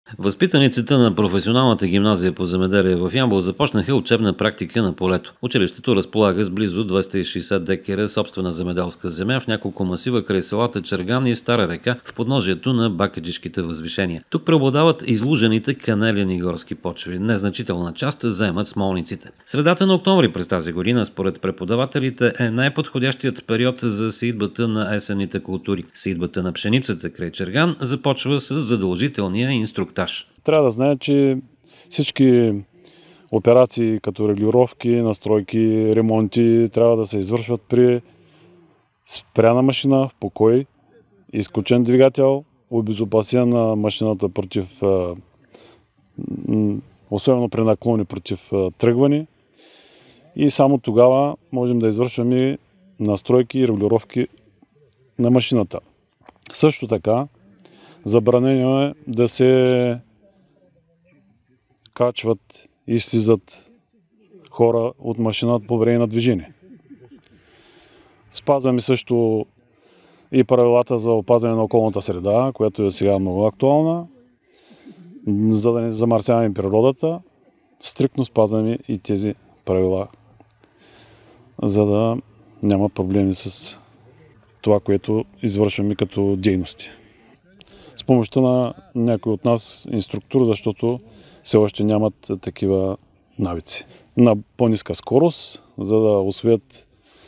Възпитаниците на професионалната гимназия по земеделие в Ямбол започнаха учебна практика на полето. Училището разполага с близо 260 декара собствена земеделска земя в няколко масива край селата Черган и Стара река в подножието на Бакаджишките възвишения. Тук преобладават излужените канелени горски почви. Незначителна част заемат смолниците. Средата на октомври през тази година, според преподавателите, е най-подходящият период за сеитбата на есенните култури. Сеитбата на пшеницата край Черган започва с задължителния инструктаж. Трябва да знаят, че всички операции като регулировки, настройки, ремонти трябва да се извършват при спряна машина в покой, изключен двигател, обезопасен на машината против, особено при наклони против тръгване, и само тогава можем да извършваме настройки и регулировки на машината. Също така забранено е да се качват и слизат хора от машината по време на движение. Спазваме също и правилата за опазване на околната среда, която е сега много актуална, за да не замърсяваме природата. Стриктно спазваме и тези правила, за да няма проблеми с това, което извършваме като дейности. С помощта на някой от нас инструктор, защото все още нямат такива навици. На по-ниска скорост, за да усвоят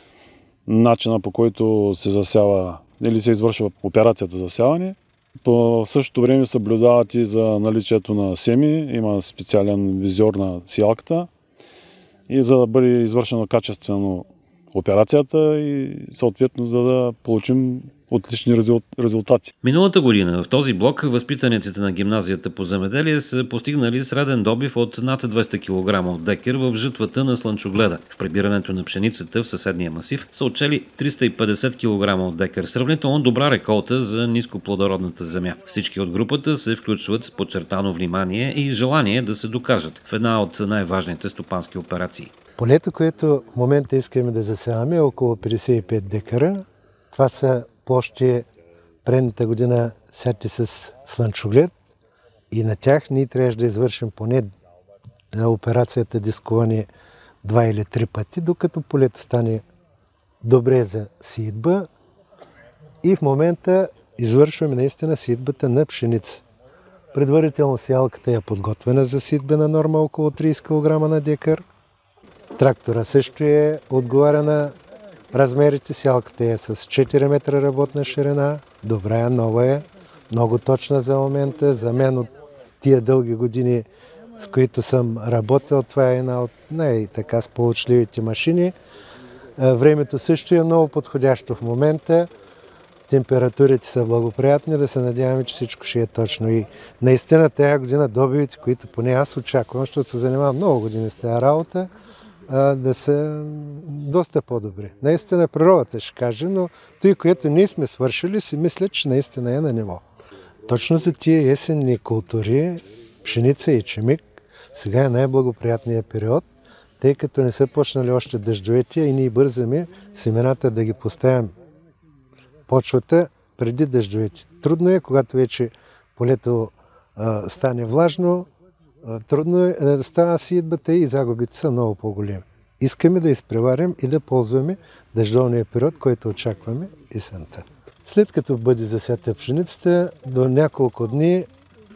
начина, по който се засява или се извършва операцията за засяване. По същото време съблюдават и за наличието на семи, има специален визор на сялката, и за да бъде извършено качествено операцията и съответно за да получим отлични резултати. Миналата година в този блок възпитаниците на гимназията по земеделие са постигнали среден добив от над 200 кг от декар в жътвата на слънчогледа. В прибирането на пшеницата в съседния масив са отчели 350 кг от декар. Сравнително добра реколта за нископлодородната земя. Всички от групата се включват с подчертано внимание и желание да се докажат в една от най-важните стопански операции. Полето, което в момента искаме да засяваме, е около 55 декара. Това са площи предната година сяти с слънчоглед, и на тях ние трябваше да извършим поне операцията дискуване 2 или 3 пъти, докато полето стане добре за сеитба, и в момента извършваме наистина сеитбата на пшеница. Предварително сеялката е подготвена за сеитба на норма около 30 кг на декар. Трактора също е отговаря на размерите. Сялката е с 4 метра работна ширина, добра, нова е, много точна за момента. За мен от тия дълги години, с които съм работил, това е една от най-така сполучливите машини. Времето също е много подходящо в момента. Температурите са благоприятни, да се надяваме, че всичко ще е точно. И наистина тази година добивите, които поне аз очаквам, защото се занимавам много години с тази работа, да са доста по-добри. Наистина природата ще каже, но той, което ние сме свършили, си мисля, че наистина е на ниво. Точно за тия есенни култури, пшеница и чемик, сега е най-благоприятният период, тъй като не са почнали още дъждовете и ние бързаме семената да ги поставим почвата преди дъждовете. Трудно е, когато вече полето стане влажно, трудно е да става сеитбата и загубите са много по-големи. Искаме да изпреварим и да ползваме дъждовния период, който очакваме есента. След като бъде засята пшеницата, до няколко дни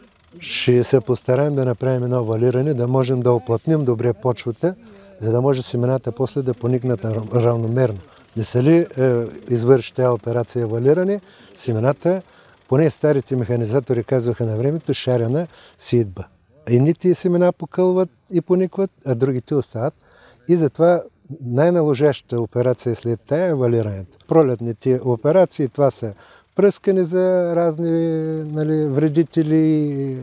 ще се постараем да направим едно валиране, да можем да оплътним добре почвата, за да може семената после да поникнат равномерно. Не са ли извърши тази операция валиране, семената, поне старите механизатори казваха на времето, шарена сеитба. Едните семена покълват и поникват, а другите остават. И затова най-наложащата операция след тая е валирането. Пролетните операции, това са пръскане за разни вредители,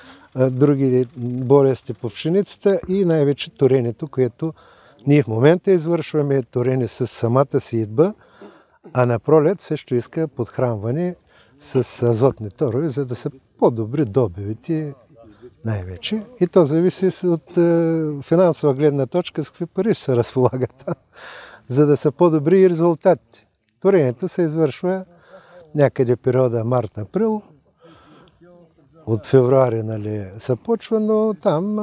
други болести по пшеницата и най-вече торенето, което ние в момента извършваме торене с самата сеитба, а на пролет също иска подхранване с азотни торове, за да са по-добри добивите най-вече. И то зависи от финансова гледна точка с какви пари ще се разполагат, за да са по-добри и резултатите. Торенето се извършва някъде периода март-април. от февруари се почва, но там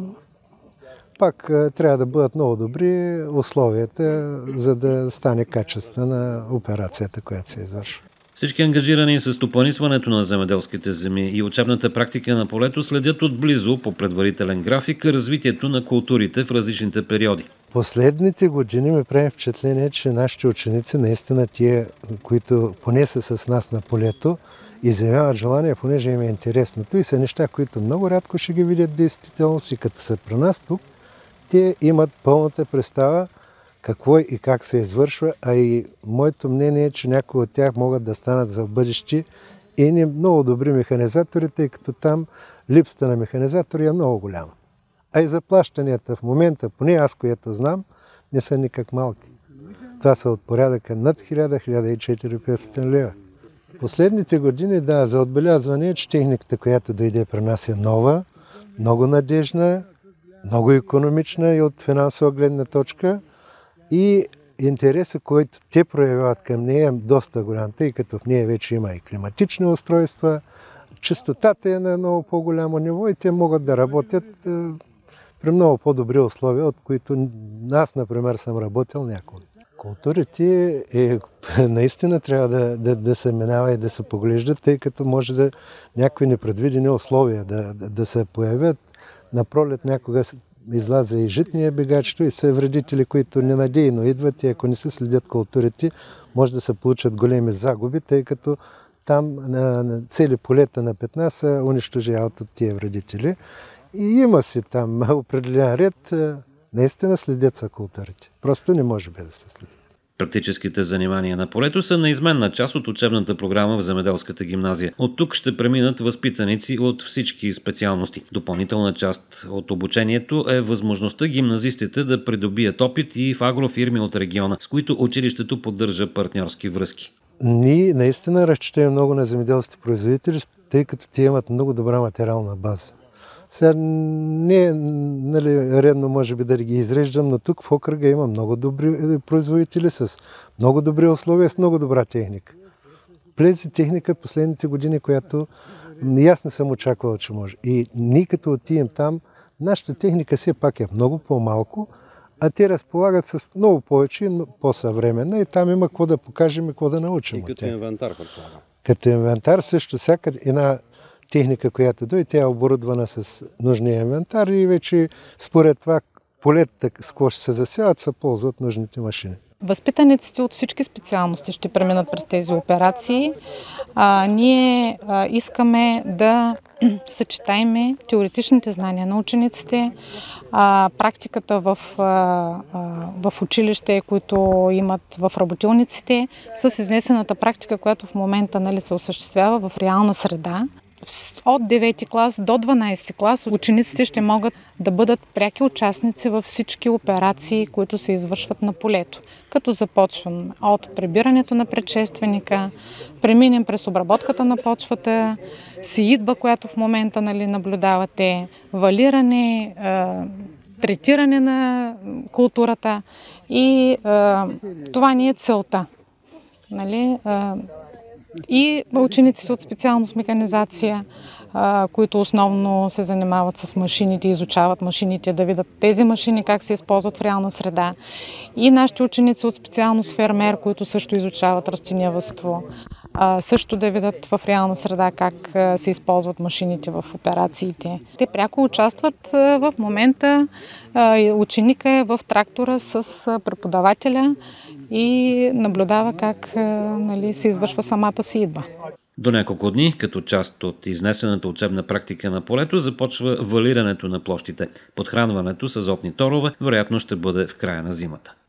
пак трябва да бъдат много добри условията, за да стане качествена операцията, която се извършва. Всички ангажирани с стопанисването на земеделските земи и учебната практика на полето следят отблизо по предварителен график развитието на културите в различните периоди. Последните години ми прави впечатление, че нашите ученици, наистина тия, които поне са с нас на полето, изявяват желание, понеже им е интересното и са неща, които много рядко ще ги видят действителност и като са при нас тук, те имат пълната представа какво и как се извършва, а и моето мнение е, че някои от тях могат да станат за бъдеще и много добри механизатори, тъй като там липсата на механизатори е много голяма. А и заплащанията в момента, поне аз, което знам, не са никак малки. Това са от порядъка над 1000-1400 лева. Последните години, да, за отбелязване, че техниката, която дойде при нас е нова, много надежна, много икономична и от финансова гледна точка. И интересът, който те проявяват към нея е доста голям, тъй като в нея вече има и климатични устройства, чистотата е на много по-голямо ниво и те могат да работят при много по-добри условия, от които аз, например, съм работил някога. Културите наистина трябва да се минава и да се поглеждат, тъй като може да някакви непредвидени условия да се появят. Напролет някога излаза и житния бегачето и са вредители, които ненадейно идват и ако не се следят културите, може да се получат големи загуби, тъй като там цели полета на петна се унищожават от тия вредители. И има си там определен ред, наистина следят за културите. Просто не може без да се следят. Практическите занимания на полето са неизменна част от учебната програма в земеделската гимназия. От тук ще преминат възпитаници от всички специалности. Допълнителна част от обучението е възможността гимназистите да придобият опит и в агрофирми от региона, с които училището поддържа партньорски връзки. Ние наистина разчитаме много на земеделските производители, тъй като те имат много добра материална база. Сега не е редно, може би, да ги изреждам, но тук в окръга има много добри производители с много добри условия, с много добра техника. Влезе техника последните години, която аз не съм очаквал, че може. И ние като отидем там, нашата техника все пак е много по-малко, а те разполагат с много повече и по-съвременна и там има какво да покажем и какво да научим. И като инвентар, предполагам. Като инвентар също всяка една техника, която дойде, тя е оборудвана с нужния инвентар и вече според това полетата, с какво ще се засяват, се ползват нужните машини. Възпитаниците от всички специалности ще преминат през тези операции. Ние искаме да съчетаем теоретичните знания на учениците, практиката в училище, които имат в работилниците, с изнесената практика, която в момента се осъществява в реална среда. От 9 клас до 12 клас учениците ще могат да бъдат пряки участници във всички операции, които се извършват на полето. Като започвам от прибирането на предшественика, преминем през обработката на почвата, сеитба, която в момента наблюдавате, валиране, третиране на културата и това ни е целта. И учениците от специалност механизация, които основно се занимават с машините, изучават машините, да видят тези машини как се използват в реална среда. И нашите ученици от специалност фермер, които също изучават растениевъдство, също да видят в реална среда как се използват машините в операциите. Те пряко участват в момента. Ученика е в трактора с преподавателя и наблюдава как се извършва самата сеитба. До няколко дни, като част от изнесената учебна практика на полето, започва валирането на площите. Подхранването с азотни торове вероятно ще бъде в края на зимата.